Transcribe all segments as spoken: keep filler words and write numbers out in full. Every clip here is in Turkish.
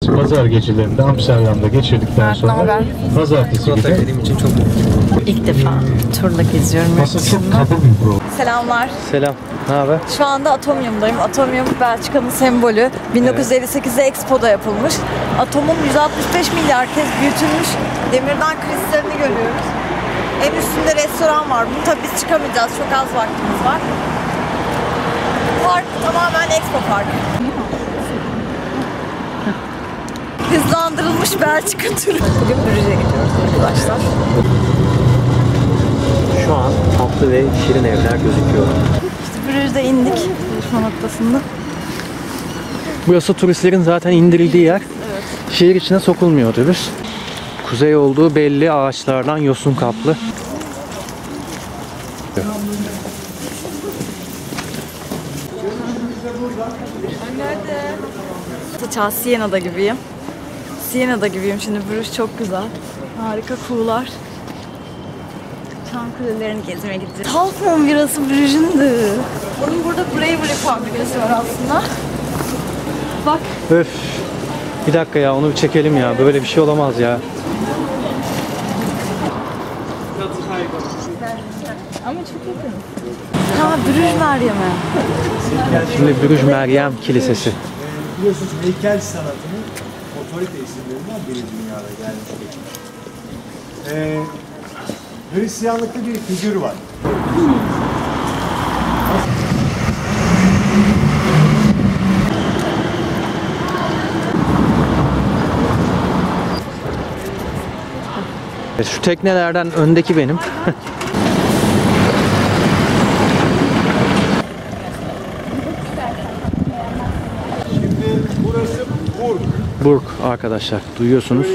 Pazar gecelerinde Amsterdam'da geçirdikten sonra pazartesi günü benim için çok İlk defa turla geziyorum. aslında çok kaba bir program. Selamlar. Selam. Ne haber? Şu anda Atomium'dayım. Atomium Belçika'nın sembolü. bin dokuz yüz elli sekizde Expo'da yapılmış. Atomun yüz altmış beş milyar kez büyütülmüş demirden kristalini görüyoruz. En üstünde restoran var. Bunu tabii biz çıkamayacağız. Çok az vaktimiz var. Park tamamen Expo Park. Hızlandırılmış Belçika turu. Bugün Brüj'e gidiyoruz arkadaşlar. Şu an tatlı ve şirin evler gözüküyor. İşte Brüj'de indik. Buluşma noktasında. Burası turistlerin zaten indirildiği yer. Evet. Şehir içine sokulmuyor otobüs. Kuzey olduğu belli, ağaçlardan yosun kaplı. Taça Siena'da gibiyim. Siena'da gibiyim şimdi. Bruges çok güzel. Harika kuğular. Çam kulelerini gezmeye gideceğiz. Halfon birası Bruges'ündü. Onun burada Bravery fabrikası var aslında. Bak. Öf. Bir dakika ya, onu bir çekelim ya. Böyle bir şey olamaz ya. Ama çok yakın. Ha, Bruges Meryem'e. Şimdi Bruges Meryem Kilisesi. Biliyorsunuz heykel sanatının otorite isimlerinden biri dünyada gelmiş geçmiş. Ee, Hristiyanlıkta bir figür var. Şu teknelerden öndeki benim. Şimdi burası Burg. Burg arkadaşlar, duyuyorsunuz.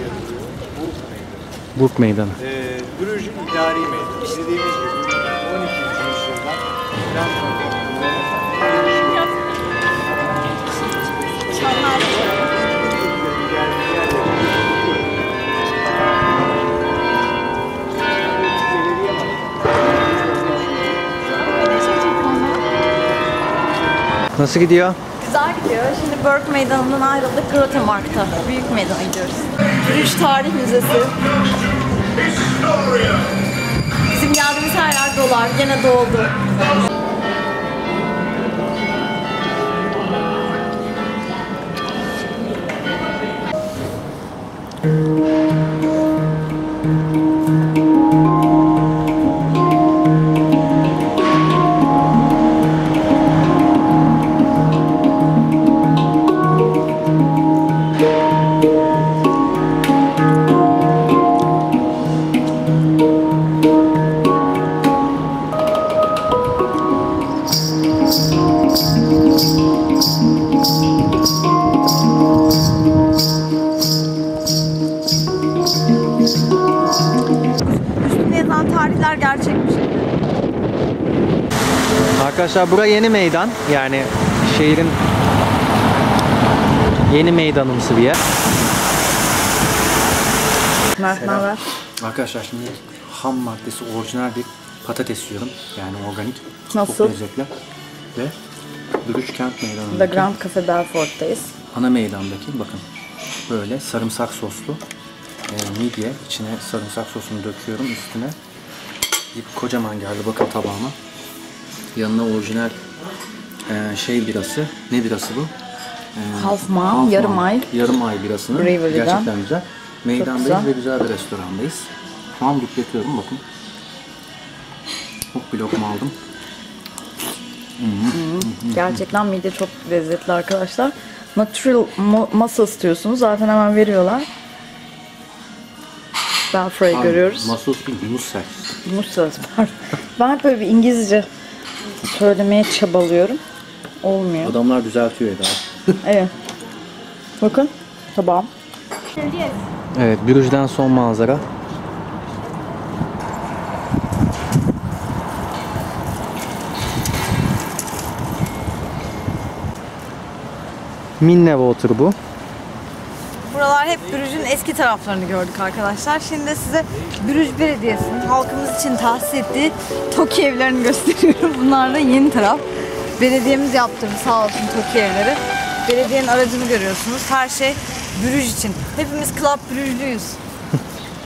Burg Meydanı. Ee, Bruges İdari Meydanı. Dediğimiz gibi on ikinci yüzyıldan Fransız Nasıl gidiyor? Güzel gidiyor. Şimdi Burg Meydanı'ndan ayrıldık. Grotemarkt'a. Büyük meydana gidiyoruz. Bruges Tarih Müzesi. Bizim geldiğimiz her yer dolar. Gene doldu. Üstünde yazan tarihler gerçekmiş. Arkadaşlar burası yeni meydan. Yani şehrin yeni meydanımsı bir yer. Mert ne haber? Arkadaşlar şimdi ham maddesi orijinal bir patates yiyorum. Yani organik. Nasıl? Çok lezzetli. Ve Bruges Kent The Meydanı'ndaki Grand Cafe Belfort'tayız. ana meydandaki bakın böyle sarımsak soslu e, midye. İçine sarımsak sosunu döküyorum üstüne. Bir kocaman geldi bakın tabağıma. Yanına orijinal e, şey birası. Ne birası bu? E, Halfman, yarım ay. Yarım ay birasının. Bravery'den. Gerçekten güzel. Meydandayız güzel. ve güzel bir restorandayız. Şu an dupletiyorum bakın. Çok bir lokma aldım. Gerçekten midye çok lezzetli arkadaşlar. Natural muscle istiyorsunuz. Zaten hemen veriyorlar. Belfry'ı görüyoruz. Masos değil, musel. Muscle. Ben hep böyle bir İngilizce söylemeye çabalıyorum. Olmuyor. Adamlar düzeltiyor Eda. Evet. Bakın. Tabağım. Evet, Bruges'den son manzara. Minnewater bu. Buralar hep Bruges'ün eski taraflarını gördük arkadaşlar. Şimdi size Bruges Belediyesi'nin halkımız için tahsis ettiği TOKİ evlerini gösteriyorum. Bunlar da yeni taraf. Belediyemiz yaptırdı sağ olsun TOKİ evleri. belediyenin aracını görüyorsunuz. Her şey Brüj için. Hepimiz Club Brüjlüyüz.